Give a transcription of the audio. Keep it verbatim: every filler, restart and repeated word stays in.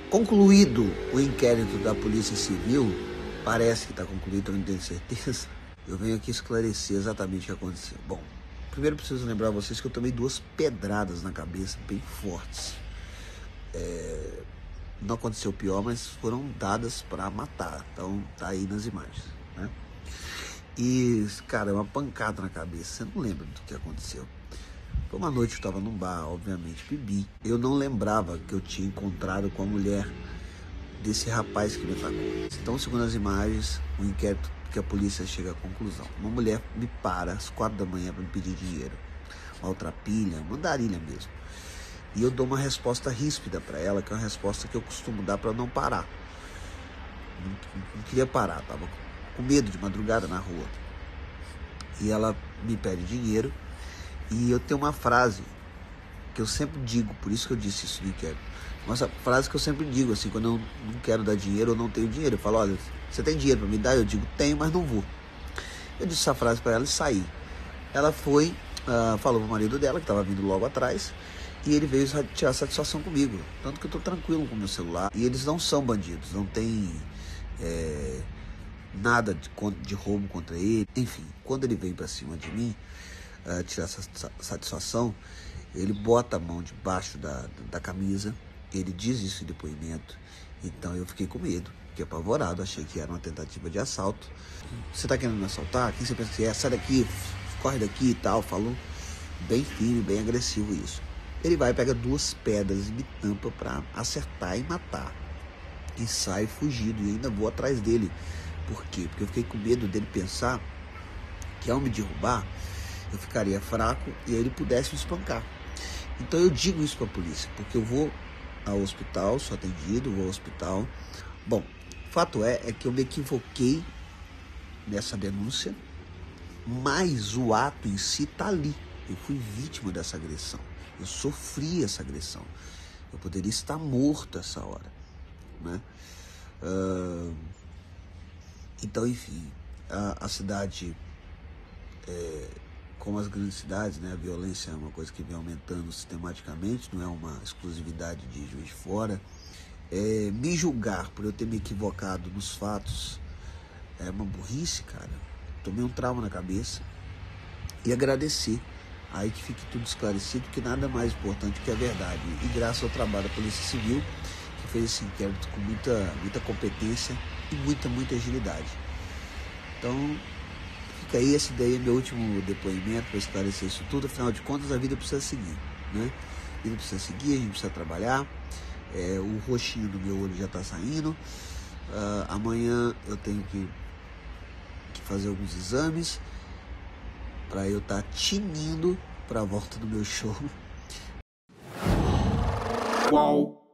Concluído o inquérito da Polícia Civil, parece que está concluído, eu não tenho certeza, eu venho aqui esclarecer exatamente o que aconteceu. Bom, primeiro preciso lembrar a vocês que eu tomei duas pedradas na cabeça, bem fortes. É, não aconteceu pior, mas foram dadas para matar, então tá aí nas imagens, né? E, cara, uma pancada na cabeça, você não lembra do que aconteceu. Foi uma noite que eu estava num bar, obviamente bebi. Eu não lembrava que eu tinha encontrado com a mulher desse rapaz que me atacou. Então, segundo as imagens, o inquérito que a polícia chega à conclusão. Uma mulher me para às quatro da manhã para me pedir dinheiro. Uma maltrapilha, mandarilha mesmo. E eu dou uma resposta ríspida para ela, que é uma resposta que eu costumo dar para não parar. Não, não queria parar, estava com medo de madrugada na rua. E ela me pede dinheiro. E eu tenho uma frase que eu sempre digo, por isso que eu disse isso no inquérito. Uma frase que eu sempre digo, assim, quando eu não quero dar dinheiro ou não tenho dinheiro. Eu falo, olha, você tem dinheiro para me dar? Eu digo, tenho, mas não vou. Eu disse essa frase para ela e saí. Ela foi, uh, falou pro marido dela, que estava vindo logo atrás, e ele veio tirar satisfação comigo. Tanto que eu estou tranquilo com o meu celular. E eles não são bandidos, não tem é, nada de, de roubo contra ele. Enfim, quando ele veio para cima de mim, Uh, tirar essa satisfação, ele bota a mão debaixo da, da camisa, ele diz isso em depoimento, então eu fiquei com medo, fiquei apavorado, achei que era uma tentativa de assalto. Você tá querendo me assaltar? Quem você pensa que é? Sai daqui, corre daqui e tal, falou bem firme, bem agressivo isso. Ele vai, pega duas pedras e me tampa para acertar e matar, e sai fugido, e ainda vou atrás dele. Por quê? Porque eu fiquei com medo dele pensar que ao me derrubar, eu ficaria fraco e ele pudesse me espancar. Então eu digo isso para a polícia, porque eu vou ao hospital, sou atendido, vou ao hospital. Bom, fato é, é que eu me equivoquei nessa denúncia, mas o ato em si está ali. Eu fui vítima dessa agressão, eu sofri essa agressão. Eu poderia estar morto essa hora, né? Uh, então, enfim, a, a cidade... É, como as grandes cidades, né, a violência é uma coisa que vem aumentando sistematicamente, não é uma exclusividade de Juiz de Fora. É, me julgar por eu ter me equivocado nos fatos é uma burrice, cara. Tomei um trauma na cabeça. E agradecer, aí que fique tudo esclarecido, que nada mais importante que a verdade. E graças ao trabalho da Polícia Civil, que fez esse inquérito com muita, muita competência e muita, muita agilidade. Então... fica aí, esse daí é meu último depoimento para esclarecer isso tudo. Afinal de contas, a vida precisa seguir, né? A vida precisa seguir, a gente precisa trabalhar. É, o roxinho do meu olho já está saindo. Uh, amanhã eu tenho que, que fazer alguns exames para eu estar tá tinindo para a volta do meu show. Qual?